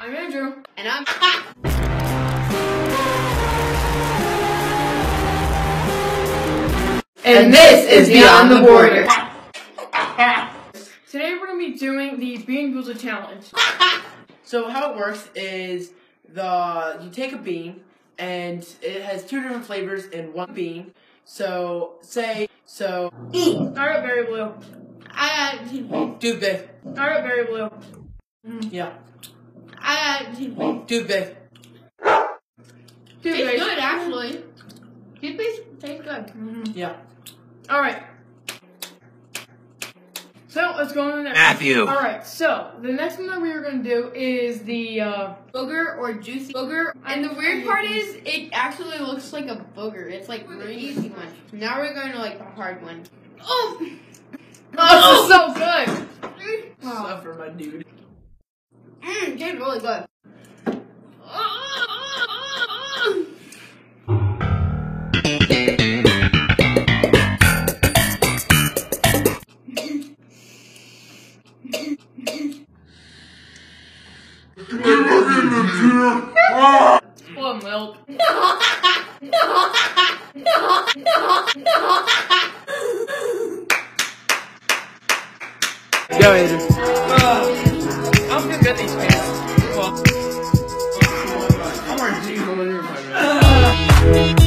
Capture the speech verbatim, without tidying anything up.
I'm Andrew. And I'm... And this is Beyond the Border. Today we're going to be doing the Bean Boozled challenge. So how it works is the you take a bean and it has two different flavors in one bean. So say so. Alright, Berry Blue. I got... Toothpick. Alright, Berry Blue. Yeah. I got... Toothpick. Tastes Toothpaste. good, actually. Toothpaste tastes good. Mm-hmm. Yeah. Alright. So, let's go on to the next Matthew. one. Alright, so, the next one that we are going to do is the, uh... Booger or juicy booger. And the weird part is, it actually looks like a booger. It's like really easy one. Now we're going to like the hard one. Oh! Oh, this is so good! Wow. Suffer, my dude. Mmm, it tastes really good. Full of milk. Go, Andrew. Uh, I'm gonna get these pants. Well, I'm wearing jeans on the new